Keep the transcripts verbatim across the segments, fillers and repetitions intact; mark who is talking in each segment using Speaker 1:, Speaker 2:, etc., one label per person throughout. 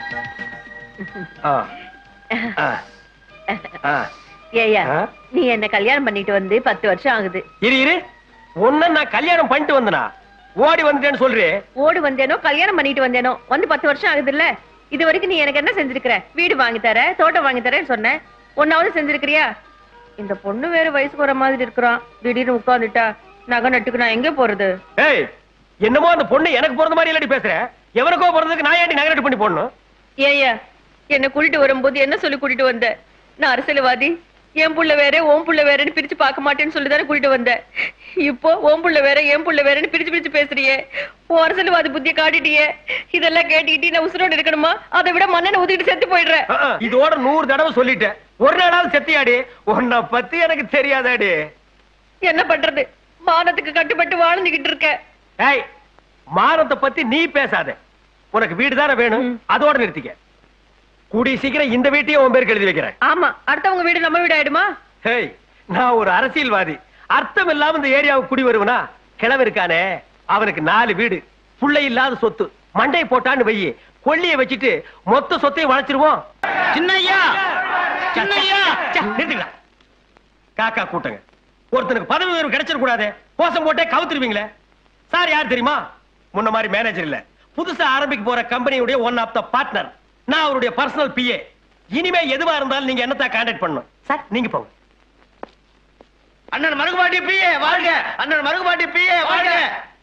Speaker 1: ஏயா நீ என்ன கல்யாணம் பண்ணிட்டு வந்து பத்து வருஷம் ஆகுது.
Speaker 2: இரு இரு ஒன்ன நான் கல்யாணம் பண்ணிட்டு வந்தனா ஓடி வந்துட்டேன்னு சொல்றேன்.
Speaker 1: ஓடி வந்தேனோ கல்யாணம் பண்ணிட்டு வந்தேனோ வந்து பத்து வருஷம் ஆகுது இல்ல. இது வரைக்கும் நீ எனக்கு என்ன செஞ்சிருக்கிற? வீடு வாங்கி தர, தோட்டம் வாங்கி தரேன்னு சொன்னேன். ஒன்னாவது செஞ்சிருக்கிறியா? இந்த பொண்ணு வேற வயசுக்கு வர மாதிரி இருக்கிறான். திடீர்னு உட்கார்ந்துட்டா நகை நட்டுக்கு நான் எங்க போறது?
Speaker 2: ஏய் என்னமோ அந்த பொண்ணு எனக்கு பிறந்த மாதிரி இல்லடி பேசுற. எவனுக்கோ பிறந்ததுக்கு நான் ஏன்டி நகை நட்டு பண்ணி போடணும்?
Speaker 1: ஏய்யா என்ன கூட்டிட்டு வரும்போது என்ன சொல்லி கூட்டிட்டு வந்த? நான் அரசியல்வாதி, என் புள்ள வேற ஓம் புள்ள வேறன்னு பிரிச்சு பார்க்க மாட்டேன்னு சொல்லிதானே கூட்டிட்டு வந்த. இப்போ ஓம் புள்ள வேற என் புள்ள வேறன்னு பிரிச்சு பிரிச்சு பேசுறியே. ஓ அரசியல்வாதி புத்திய காட்டிட்டியே. இதெல்லாம் கேட்டுக்கிட்டு நான் உசுரோடு இருக்கணுமா? அதை விட மண்ணெண்ணை ஊத்திட்டு செத்து போயிடுறேன்.
Speaker 2: இதோட நூறு தடவை சொல்லிட்டேன். ஒரு நாளாவது செத்தியாடி? உன்னை பத்தி எனக்கு தெரியாதாடி.
Speaker 1: என்ன பண்றது? மானத்துக்கு கட்டுப்பட்டு வாழ்ந்துகிட்டு இருக்க.
Speaker 2: ஏய் மானத்தை பத்தி நீ பேசாத. உனக்கு வீடு தானே வேணும், அதோட நிறுத்திக்க. கூடி சீக்கிரம் இந்த வீட்டையும் உன் பேருக்கு எழுதி வைக்கிறேன்.
Speaker 1: ஆமா, அடுத்தவங்க வீடு நம்ம வீடு ஆயிடுமா?
Speaker 2: ஹேய் நான் ஒரு அரசியல்வாதி. அர்த்தம் இல்லாம இந்த ஏரியாவுக்கு குடி வருவனா? கிழவன் இருக்கானே அவனுக்கு நாலு வீடு, புள்ளை இல்லாத சொத்து. மண்டை போட்டான்னு வையி, கொள்ளிய வச்சுட்டு மொத்த சொத்தையும் வளைச்சிருவோம்.
Speaker 3: சின்னையா சின்னையா
Speaker 2: நிறுத்துக்கலாம். காக்கா கூட்டங்க. ஒருத்தனுக்கு பதவி உயர்வு கிடைச்சிட கூடாது. கோஷம் போட்டே கவுத்துருவீங்களே. சார் யார் தெரியுமா? முன்ன மாதிரி மேனேஜர் இல்ல, புதுசா ஆரம்பிக்க போற கம்பெனியுடைய ஒன் ஆஃப் த பார்ட்னர். நான் அவருடைய பர்சனல் பிஏ. இனிமே எதுவா இருந்தாலும் நீங்க என்னத்தான் கான்டாக்ட் பண்ணணும். சார் நீங்க போங்க.
Speaker 3: அண்ணன் மருகுபாட்டி பிஏ வாழ்க. அண்ணன் மருகுபாட்டி பிஏ வாழ்க.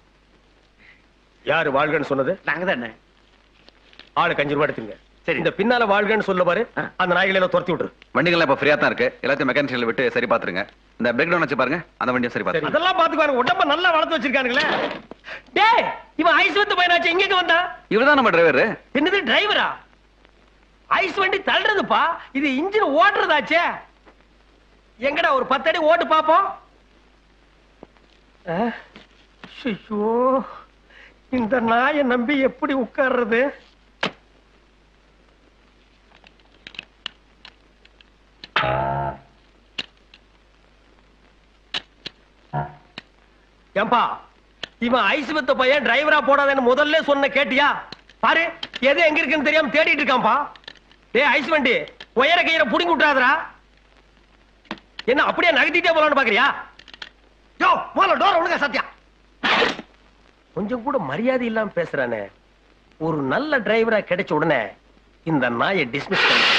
Speaker 2: யாரு வாழ்கன்னு சொன்னது?
Speaker 3: நாங்க தானே.
Speaker 2: ஆளுக்கு அஞ்சு ரூபாய் எடுத்துங்க. சரி இந்த பின்னால வாழ்கன்னு சொல்ல பாரு. அந்த நாய்களை எல்லாம் துரத்தி விட்டுரு.
Speaker 4: வண்டிகள் இப்ப ஃப்ரீயா தான் இருக்கு. எல்லாத்தையும் மெக்கானிக்கல் விட்டு சரி பாத்துருங்க. இந்த பிரேக் டவுன் வச்சு பாருங்க, அந்த வண்டியை சரி பாத்துருங்க.
Speaker 2: அதெல்லாம் பாத்துக்குவாங்க. உடம்ப நல்லா வளர்த்து வச்சிருக்கானுங்களே. டேய் இவன் ஐஸ் வந்து பையனாச்சு எங்க வந்தா?
Speaker 4: இவர்தான் நம்ம டிரைவர்.
Speaker 2: என்னது டிரைவரா? ஐஸ் வண்டி தள்ளுறதுப்பா, இது இன்ஜின் ஓட்டுறதாச்சே. எங்கடா ஒரு பத்து அடி ஓட்டு பாப்போம். ஐயோ இந்த நாயை நம்பி எப்படி உட்கார்றது? ஏம்பா இவன் ஐஸ் வித்த பையன் டிரைவரா போடாதேன்னு முதல்ல சொன்ன கேட்டியா? பாரு எது எங்க இருக்குன்னு தெரியாம தேடிட்டு இருக்கான்பா. டேய் ஐஸ் வண்டி உயர கையில புடிங்கி விட்டுறாதடா. என்ன அப்படியே நகர்த்திட்டே போலான்னு பாக்குறியா? யோ முதல்ல டோர் ஒழுங்கா சத்தியா. கொஞ்சம் கூட மரியாதை இல்லாம பேசுறானே. ஒரு நல்ல டிரைவரா கிடைச்ச உடனே இந்த நாயை டிஸ்மிஸ் பண்ணு.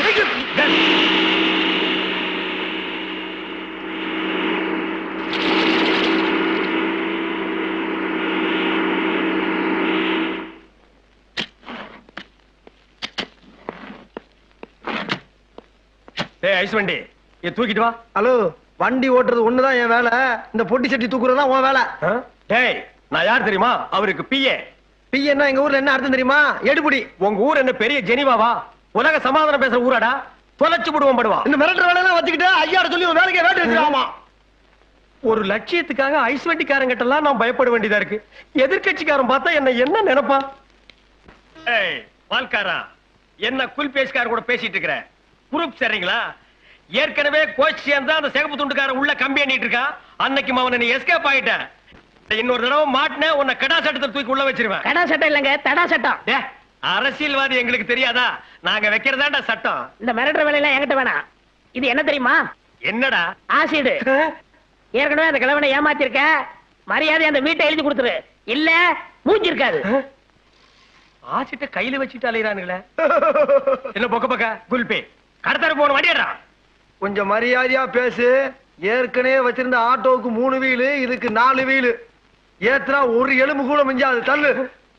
Speaker 2: ஐஸ் வண்டி தூக்கிட்டு வா.
Speaker 3: ஹலோ, வண்டி ஓட்டுறது ஒண்ணுதான் என் வேலை. இந்த பொட்டி சட்டி தூக்குறதா உன் வேலை.
Speaker 2: டேய் நான் யார் தெரியுமா? அவருக்கு பிஏ.
Speaker 3: பிஏன்னா எங்க ஊர்ல என்ன அர்த்தம் தெரியுமா? எடுபடி.
Speaker 2: உங்க ஊர் என்ன பெரிய ஜெனிவாவா? உலக சமாதானம் பேசுற ஊராடா? தொலைச்சு விடுவோம் படுவா.
Speaker 3: இந்த மிரட்டர் வேலையெல்லாம் வச்சுக்கிட்டு ஐயாட சொல்லி ஒரு வேலைக்கு வேட்டு வச்சிருக்காமா.
Speaker 2: ஒரு லட்சியத்துக்காக ஐஸ் வண்டிக்காரங்கிட்ட எல்லாம் நான் பயப்பட வேண்டியதா இருக்கு. எதிர்கட்சிக்காரன் பார்த்தா என்ன என்ன நினைப்பான்? ஏய் வால்காரா, என்ன குல் பேஸ்கார கூட பேசிட்டு இருக்கிற? குரூப் சரிங்களா? ஏற்கனவே கோச் சேர்ந்தா அந்த சிகப்பு துண்டுக்கார உள்ள கம்பி எண்ணிட்டு இருக்கான். அன்னைக்கு அவனை நீ எஸ்கேப் ஆயிட்டேன். இன்னொரு தடவை மாட்டின உன்னை கடா சட்டத்தை தூக்கி உள்ள வச்சிருவேன்.
Speaker 1: கடா சட்டம் இல்லங்க, தடா சட்டம்.
Speaker 2: அரசியல்வாதி எங்களுக்கு தெரியாதா? நாங்க வைக்கிறதாண்டா சட்டம்.
Speaker 1: இந்த மிரட்டர் வேலையெல்லாம் என்கிட்ட வேணாம். இது என்ன தெரியுமா?
Speaker 2: என்னடா?
Speaker 1: ஆசிடு. ஏற்கனவே அந்த கிழவனை ஏமாத்திருக்க. மரியாதை அந்த வீட்டை எழுதி கொடுத்துரு, இல்ல மூஞ்சி இருக்காது.
Speaker 2: ஆசிட்ட கையில வச்சுட்டு அலையிறானுங்களே. என்ன பொக்க பக்க குல்பே கடத்தர போன வண்டியடா.
Speaker 3: கொஞ்சம் மரியாதையா பேசு. ஏற்கனவே வச்சிருந்த ஆட்டோவுக்கு மூணு வீலு, இதுக்கு நாலு வீலு. ஏத்துனா ஒரு எலும்பு கூட மிஞ்சாது. தள்ளு.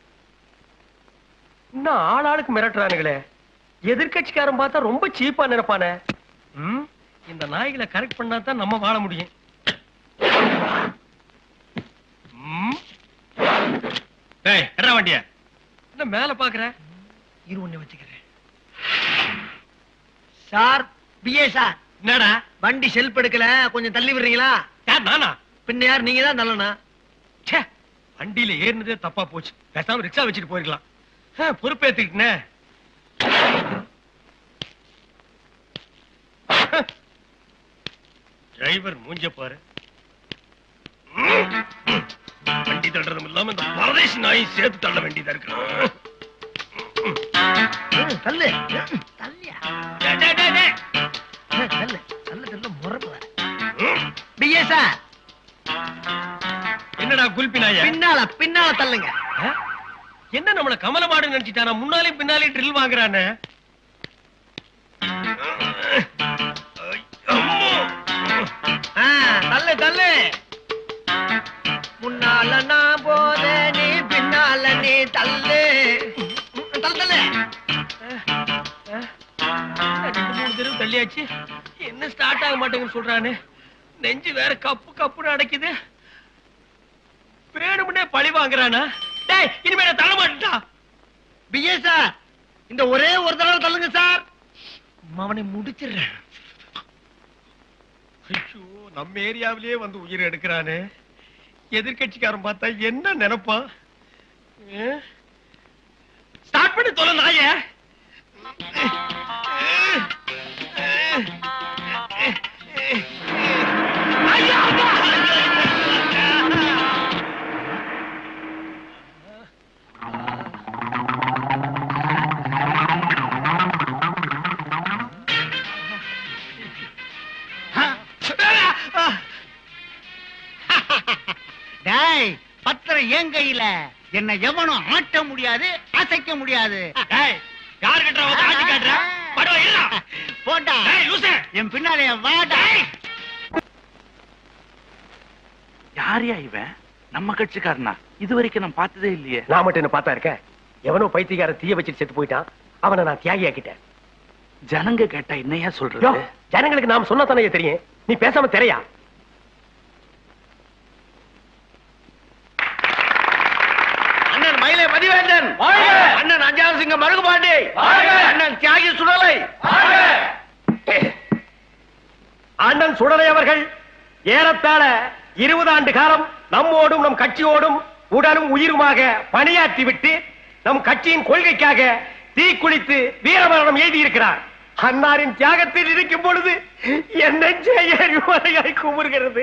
Speaker 2: இன்னும் ஆளாளுக்கு மிரட்டுறானுங்களே. எதிர்கட்சிக்காரன் பார்த்தா ரொம்ப சீப்பா நினைப்பானே. இந்த நாய்களை கரெக்ட் பண்ணா தான் நம்ம வாழ முடியும். வண்டிய என்ன மேல பாக்குற? இரு ஒண்ணு வச்சுக்கிறேன்.
Speaker 3: Sir PA sir.
Speaker 2: என்னடா
Speaker 3: வண்டி செல்ப் எடுக்கல, கொஞ்சம் தள்ளி விடுறீங்களா?
Speaker 2: யார் நானா?
Speaker 3: பின்ன யார்? நீங்க தான் தள்ளனா.
Speaker 2: வண்டியில ஏறினதே தப்பா போச்சு. பேசாம ரிக்ஷா வச்சுட்டு போயிருக்கலாம். பொறுப்பேத்துக்கிட்டே. டிரைவர் மூஞ்ச பாரு. வண்டி தள்ளுறதும் இல்லாம இந்த பரதேசி நாய் சேர்த்து தள்ள வேண்டியதா இருக்கு.
Speaker 3: தள்ளு தள்ளியா தள்ளு தள்ளு தள்ளு முறப்பு பிஎஸ்ஆ
Speaker 2: என்னடா குல்பினாயா
Speaker 3: பின்னால பின்னால தள்ளுங்க.
Speaker 2: என்ன நம்மள கமலமாடு நினைச்சிட்டானா? முன்னாலே பின்னாலே ட்ரில் வாங்குறானே.
Speaker 3: தள்ளு தள்ளு. முன்னால நான் போத நீ பின்னால நீ தள்ளு தள்ளு தள்ளு.
Speaker 2: ரெண்டு மூணு தடவை தள்ளியாச்சு, என்ன ஸ்டார்ட் ஆக மாட்டேங்குன்னு சொல்றானே. நெஞ்சு வேற கப்பு கப்புன்னு அடைக்குது. வேணும்னே பழி வாங்குறானா? டேய், இனிமே நான் தள்ள மாட்டா.
Speaker 3: பிஏ சார், இந்த ஒரே ஒரு தடவை தள்ளுங்க சார், அவனை முடிச்சிடுறேன்.
Speaker 2: ஐயோ, நம்ம ஏரியாவிலேயே வந்து உயிர் எடுக்கிறானே. எதிர்கட்சிக்காரன் பார்த்தா என்ன நினைப்பான்? ஸ்டார்ட் பண்ணி தொலை நாய.
Speaker 3: பத்திரம் என் கையில, என்ன எவனும் ஆட்ட முடியாது, அசைக்க முடியாது.
Speaker 2: யாரு கட்டுற ஆட்டி காட்டுற?
Speaker 3: போட்டா என் பின்னாலே வாடா.
Speaker 5: யாரையா இவன்? நம்ம கட்சிக்காரனா? இது வரைக்கும் நான் பார்த்ததே இல்லையே.
Speaker 2: நான் மட்டும் என்ன பார்த்தா இருக்க? எவனோ பைத்தியக்கார தீய வச்சுட்டு செத்து போயிட்டான். அவனை நான் தியாகி ஆக்கிட்டேன்.
Speaker 5: ஜனங்க கேட்டா என்னையா சொல்றது?
Speaker 2: ஜனங்களுக்கு நாம சொன்னா தானே தெரியும். நீ பேசாம தெரையா.
Speaker 3: அண்ணன் மயிலை மதிவேந்தன், அண்ணன் அஞ்சாவது சிங்க மருகுபாண்டி, அண்ணன் தியாகி சுடலை.
Speaker 2: அண்ணன் சுடலை அவர்கள் ஏறத்தாழ இருபது ஆண்டு காலம் நம்மோடும் நம் கட்சியோடும் உடலும் உயிருமாக பணியாற்றி விட்டு நம் கட்சியின் கொள்கைக்காக தீக்குளித்து வீரமரணம் எழுதியிருக்கிறார். அன்னாரின் தியாகத்தில் இருக்கும் பொழுது என் நெஞ்சை எரிமலையாய் குமுறுகிறது.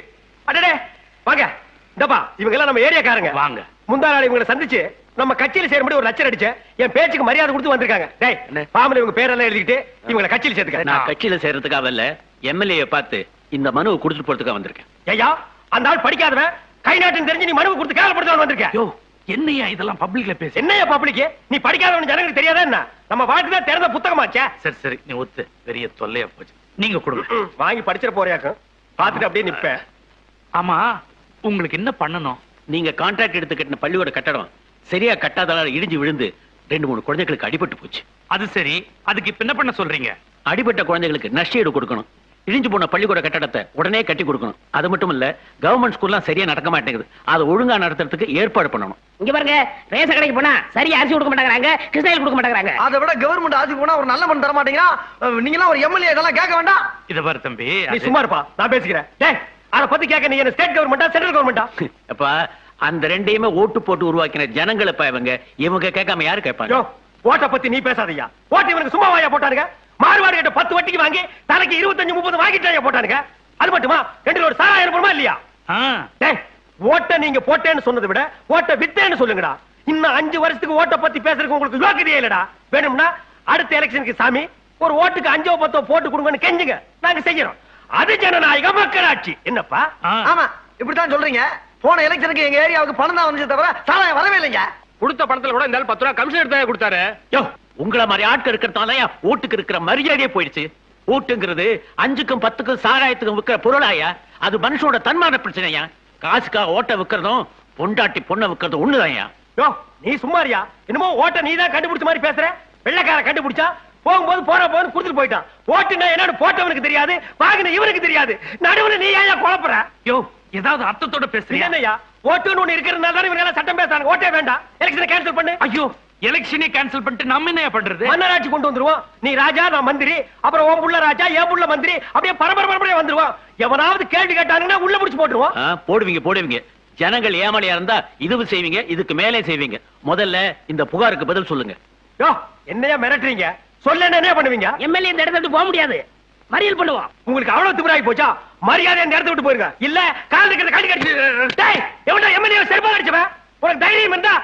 Speaker 2: அடடே வாங்க, இந்தப்பா இவங்க எல்லாம் நம்ம ஏரியாக்காரங்க.
Speaker 5: வாங்க.
Speaker 2: முந்தா நாள் இவங்களை சந்திச்சு நம்ம கட்சியில சேரும்படி ஒரு லட்சம் அடிச்ச என் பேச்சுக்கு மரியாதை கொடுத்து வந்திருக்காங்க. டேய், பாமல இவங்க பேரெல்லாம் எழுதிட்டு இவங்களை கட்சியில சேர்த்துக்க.
Speaker 5: நான் கட்சியில சேர்றதுக்காக இல்ல, எம்எல்ஏ பார்த்து இந்த மனுவை கொடுத்துட்டு போறதுக்காக வந்திருக்கேன்.
Speaker 2: ஐயா, அந்த ஆள் படிக்காதவன், கை நாட்டுன்னு தெரிஞ்சு நீ மனுவை கொடுத்து கேவலப்படுத்தவன் வந்திருக்கேன்.
Speaker 5: யோ, என்னையா இதெல்லாம் பப்ளிக்ல பேச?
Speaker 2: என்னையா பப்ளிக்? நீ படிக்காதவன் ஜனங்களுக்கு தெரியாதா என்ன? நம்ம வாழ்க்கை தான் திறந்த புத்தகமாச்சே.
Speaker 5: சரி சரி, நீ ஒத்து. பெரிய தொல்லையா போச்சு. நீங்க கொடுங்க.
Speaker 2: வாங்கி படிச்சிட போறியாக்கும். பாத்துட்டு அப்படியே நிப்ப.
Speaker 5: ஆமா, உங்களுக்கு என்ன பண்ணணும்?
Speaker 6: நீங்க கான்ட்ராக்ட் எடுத்து கட்டின பள்ளியோட கட்டடம் சரியா கட்டாதனால இடிஞ்சு விழுந்து ரெண்டு மூணு குழந்தைகளுக்கு அடிபட்டு போச்சு.
Speaker 5: அது சரி, அதுக்கு இப்ப என்ன பண்ண சொல்றீங்க?
Speaker 6: அடிபட்ட குழந்தைகளுக்கு நஷ்டஈடு கொடுக்கணும். இடிஞ்சு போன பள்ளிக்கூட கட்டடத்தை உடனே கட்டி கொடுக்கணும். அது மட்டும் இல்ல, கவர்மெண்ட் ஸ்கூல்லாம் சரியா நடக்க மாட்டேங்குது. அதை ஒழுங்கா நடத்துறதுக்கு ஏற்பாடு பண்ணணும்.
Speaker 7: இங்க பாருங்க, ரேஷ கடைக்கு போனா சரியா அரிசி கொடுக்க மாட்டாங்க, கிருஷ்ணாயில் கொடுக்க மாட்டாங்க.
Speaker 3: அதை விட கவர்மெண்ட் ஆட்சி போனா ஒரு நல்ல மண் தர மாட்டீங்களா? நீங்க எல்லாம் ஒரு எம்எல்ஏ இதெல்லாம் கேட்க வேண்டாம்.
Speaker 5: இத பாரு தம்பி,
Speaker 2: நீ சும்மா இருப்பா, நான் பேசிக்கிறேன். டேய், அத பத்தி கேட்க நீ என்ன ஸ்டேட் கவர்மெண்டா சென்ட்ரல் கவர்மெண்டா?
Speaker 6: அப்ப அந்த ரெண்டையுமே ஓட்டு போட்டு உருவாக்கின ஜனங்களை இவங்க இவங்க கேட்காம யாரு கேட்பாங்க?
Speaker 2: ஓட்ட பத்தி நீ பேசாதீயா. ஓட்டு இவனுக்கு சும்மா வாயா போட்டானுங்க. மாறுவாடு கிட்ட பத்து வட்டிக்கு வாங்கி தலைக்கு இருபத்தஞ்சு முப்பது வாங்கிட்டாயா போட்டானுங்க. அது மட்டுமா ரெண்டு ஒரு சாராயிரம் ரூபாய் இல்லையா? டேய், ஓட்ட நீங்க போட்டேன்னு சொன்னதை விட ஓட்ட வித்தேன்னு சொல்லுங்கடா. இன்னும் அஞ்சு வருஷத்துக்கு ஓட்ட பத்தி பேசுறதுக்கு உங்களுக்கு யோக்கியதையே இல்லடா. வேணும்னா அடுத்த எலெக்ஷனுக்கு சாமி ஒரு ஓட்டுக்கு அஞ்சோ பத்தோ போட்டு கொடுங்கன்னு கெஞ்சுங்க, நாங்க செய்யறோம். அது ஜனநாயக மக்களாட்சி. என்னப்பா?
Speaker 3: ஆமா, இப்படித்தான் சொல்றீங்க. போன எலெக்ஷனுக்கு எங்க ஏரியாவுக்கு பணம் தான் வந்துச்சு தவிர சாராயம் வரவே இல்லைங்க.
Speaker 2: கொடுத்த பணத்துல கூட இந்த பத்து ரூபாய் கமிஷன் எடுத்து கொடுத்தாரு.
Speaker 6: யோ, உங்களை மாதிரி ஆட்கள் இருக்கிறதால ஓட்டுக்கு இருக்கிற மரியாதையே போயிடுச்சு. ஓட்டுங்கிறது அஞ்சுக்கும் பத்துக்கும் சாராயத்துக்கும் விற்கிற பொருளாயா? அது மனுஷனோட தன்மான பிரச்சனையா? காசுக்காக ஓட்ட விற்கிறதும் பொண்டாட்டி பொண்ணை விற்கிறதும் ஒண்ணுதான்யா.
Speaker 2: யோ, நீ சும்மாரியா? என்னமோ ஓட்ட நீ தான் கண்டுபிடிச்ச மாதிரி பேசுற. வெள்ளைக்கார கண்டுபிடிச்சா போகும்போது போற போது கொடுத்துட்டு போயிட்டான். ஓட்டுனா என்னன்னு போட்டவனுக்கு தெரியாது, வாங்கின இவனுக்கு தெரியாது. நடுவுல நீ ஏன் குழப்புற?
Speaker 5: யோ, ஏதாவது அர்த்தத்தோட பேசுறீங்க?
Speaker 2: என்னையா, ஓட்டுன்னு ஒண்ணு இருக்கிறதுனால தான் இவங்க எல்லாம் சட்டம் பேசுறாங்க. ஓட்டே வேண்டாம், எலெக்ஷனை கேன்சல் பண்ணு.
Speaker 5: ஐயோ, எலெக்ஷனே கேன்சல் பண்ணிட்டு நம்ம என்ன பண்றது?
Speaker 2: மன்னராட்சி கொண்டு வந்துருவோம். நீ ராஜா, நான் மந்திரி, அப்புறம் உன் புள்ள ராஜா, என் புள்ள மந்திரி, அப்படியே பரபர பரபரையா வந்துருவோம். எவனாவது கேள்வி கேட்டாங்கன்னா உள்ள முடிச்சு போட்டுருவோம்.
Speaker 6: போடுவீங்க போடுவீங்க. ஜனங்கள் ஏமாளியா இருந்தா இதுவும் செய்வீங்க, இதுக்கு மேலே செய்வீங்க. முதல்ல இந்த புகாருக்கு பதில் சொல்லுங்க.
Speaker 2: யோ, என்னையா மிரட்டுறீங்க? சொல்ல என்ன பண்ணுவீங்க?
Speaker 7: எம்எல்ஏ இந்த இடத்த விட்டு போக முடியாது, மறியல் பண்ணுவோம்.
Speaker 2: உங்களுக்கு அவ்வளவு திமிராகி போச்சா? மரியாதை இந்த இடத்த விட்டு போயிருங்க. இல்ல கால் இருக்கிறத காட்டி கட்டி. டேய், எவன்டா எம்எல்ஏ செருப்பா அடிச்சவன்? உனக்கு தைரியம் இருந்தா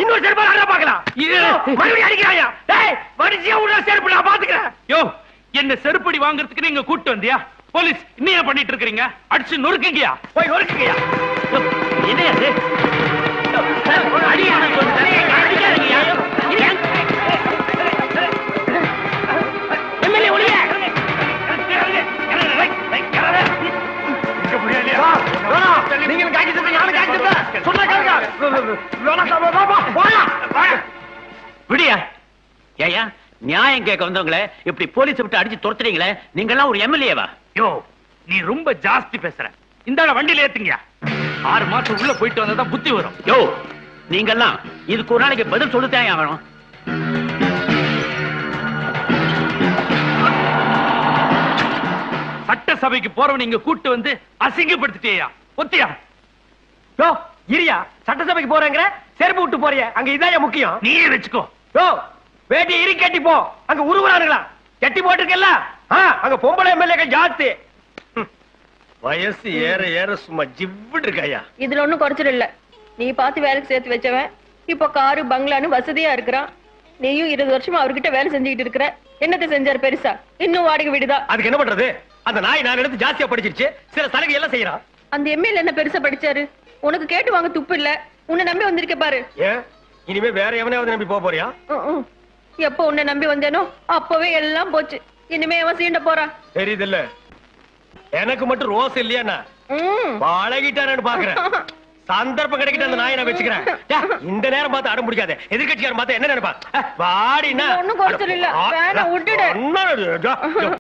Speaker 2: இன்னொரு செருப்பு அட பார்க்கலாம் மறுபடியும் அடிக்கிறாயா டேய் வரிசையா உள்ள செருப்பு நான் பாத்துக்கறேன்
Speaker 5: யோ என்ன செருப்படி வாங்குறதுக்கு நீங்க கூட்டி வந்தியா போலீஸ் என்ன பண்ணிட்டு இருக்கீங்க அடிச்சு நொறுக்குங்கயா
Speaker 2: போய் நொறுக்குங்கயா
Speaker 6: என்ன அது அடியா நான் சொல்றேன் அடிக்காதீங்கயா எம்எல்ஏ ஒளியா
Speaker 2: நீங்க காக்கி சட்டை யாரு காக்கி சட்டை சொன்னா கேளுங்க
Speaker 6: விடியா ஏயா நியாயம் கேட்க வந்தவங்களே இப்படி போலீஸ் விட்டு அடிச்சு துரத்துறீங்களே நீங்க எல்லாம் ஒரு எம்எல்ஏவா
Speaker 5: யோ நீ ரொம்ப ஜாஸ்தி பேசுற இந்த வண்டியில ஏத்துங்கயா ஆறு மாசம் உள்ள போயிட்டு வந்தா புத்தி வரும்
Speaker 6: யோ நீங்க எல்லாம் இதுக்கு ஒரு நாளைக்கு பதில் சொல்லுதான் ஆகணும்
Speaker 5: சட்டசபைக்கு போறவன் நீங்க கூட்டு வந்து அசிங்கப்படுத்திட்டேயா ஒத்தியா
Speaker 2: யோ இரியா சட்டசபைக்கு போறேங்கற செருப்பு விட்டு போறியே அங்க இதாயா முக்கியம்
Speaker 5: நீயே வெச்சுக்கோ
Speaker 2: யோ வேட்டி இரி கட்டி போ அங்க உருவுறானுங்களா கட்டி போட்டுருக்கல அங்க பொம்பளை எம்எல்ஏக்கள் ஜாஸ்தி வயசு ஏற ஏற சும்மா ஜிவ்விட்டு இருக்காயா
Speaker 1: இதுல ஒண்ணும் குறைச்சல் இல்ல நீ பார்த்து வேலைக்கு சேர்த்து வச்சவன் இப்ப காரு பங்களான்னு வசதியா இருக்கிறான் நீயும் இருபது வருஷமா அவர்கிட்ட வேலை செஞ்சுக்கிட்டு இருக்கிற என்னத்தை செஞ்சாரு பெருசா இன்னும் வாடகை வீடுதான்
Speaker 2: அதுக்கு என்ன பண்றது அந்த நாய் நான் எடுத்து ஜாஸ்தியா படிச்சிருச்சு சில சலுகை எல்லாம் செய்யறான்
Speaker 1: அந்த எம்எல்ஏ என்ன பெருசா படிச்சாரு உனக்கு கேட்டு வாங்க துப்பு இல்ல உன்னை நம்பி வந்திருக்க பாரு
Speaker 2: ஏன் இனிமே வேற எவனையாவது நம்பி போக போறியா
Speaker 1: எப்ப உன்னை நம்பி வந்தேனோ அப்பவே எல்லாம் போச்சு இனிமே அவன் சீண்ட போறான்
Speaker 2: தெரியுது இல்ல எனக்கு மட்டும் ரோஸ் இல்லையா பழகிட்டானு பாக்குறேன் சந்தர்ப்பம் கிடைக்கிட்டு அந்த நாயை நான் வச்சுக்கிறேன் இந்த நேரம் பார்த்து அடம் பிடிக்காத எதிர்கட்சியாரன் பார்த்து என்ன நினைப்பா வாடினா
Speaker 1: ஒண்ணும் குறைச்சல் இல்ல வேணா விட்டுடு